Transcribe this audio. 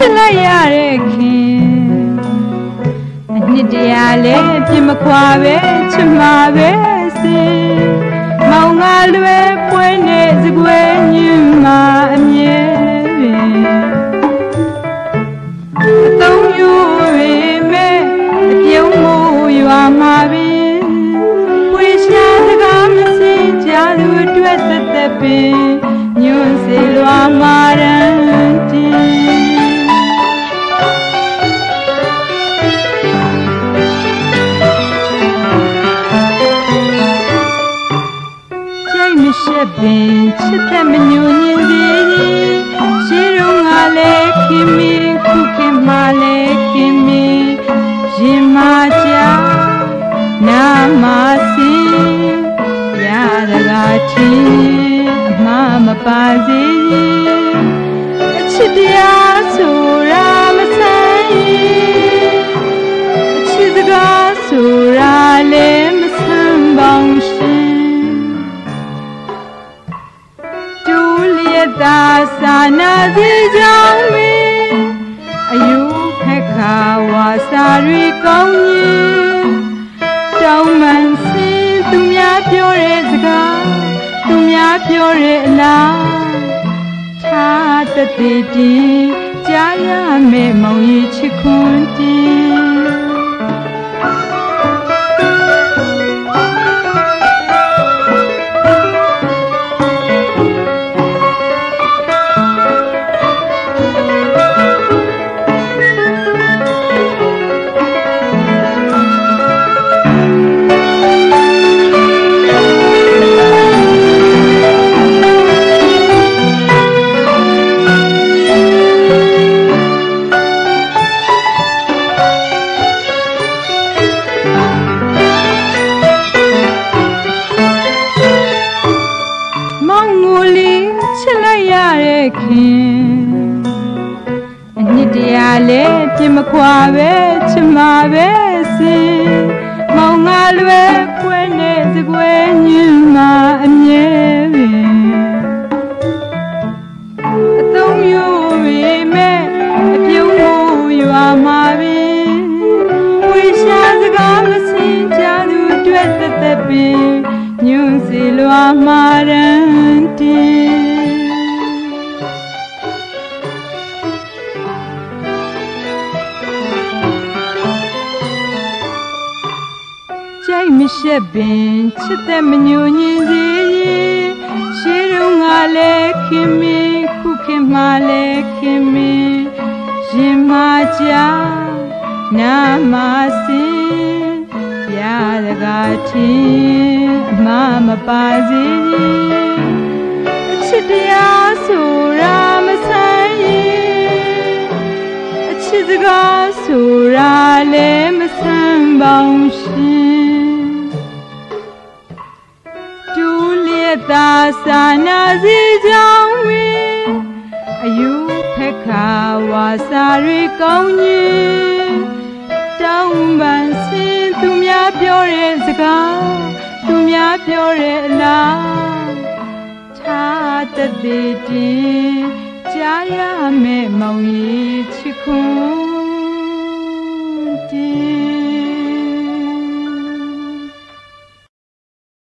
လိုက်ရတဲ့ခင်နှစ်တရားလေးပြမခွာပဲချစ်မှာပဲစီမောင်ငါလွယ်ပွင့်နေစကွယ်ညင်မှာအမြဲပင်အသုံးယူပေမဲ့အပြုံးမို့ရွာမှာပင်ပွေရှာစကားမစင်ကြသူအတွက်သက်သက်ပင်ညွန့်စေလွာမာရန်တီရှက်ပင်ချစ်သက်မညှို့ညင်သေးရှေးတုန်းကလည်းခင်မီခုခင်မှလည်းခင်မီရင်မကြနာမစင်ရတကားချီအမှားမပါစေအချစ်တရားဆိုတာမဆိုင်အချစ်စကားဆိုတာလည်းမဆန်းပေါင်းရှင်သာစာနာစီကြောင့်မင်းအယူခက်ခါဝါစာရီကောင်းရင်တောင်းမှန်စင်သူများပြောတဲ့စကားသူများပြောတဲ့အလားထားတည်တည်ကြားရမယ်မောင်ကြီးချစ်ခွန်းတင်နှစ်တရားလေးပြမခွာပဲချစ်မှာပဲစီမောင်ငါလွယ်ပွင့်နေစကွယ်ညင်မှာအမြဲပင်အသုံးယူပေမဲ့အပြုံးမို့ရွာမှာပင်ဝေရှာစကားမစင်ကြသူအတွက်သက်သက်ပင်ညွန့်စီလွာမာရန်တီမရှက်ပင်ချစ်သက်မညှို့ညင်စေရှေးတုန်းကလည်းခင်မီခုခင်မှလည်းခင်မီရင်မကြနာမစင်ရတကားထင်အမှားမပါစေအချစ်တရားဆိုတာမဆိုင်အချစ်စကားဆိုတာလည်းမဆန်းပေါင်းရှင်သာစာနာစီကြောင့်မင်းအယူဖက်ခါဝါစာရီကောင်းရင်တောင်းပန်စင်သူများပြောတဲ့စကားသူများပြောတဲ့အလားထားတည်တည်ကြားရမယ်မောင်ကြီးချစ်ခွန်းတင်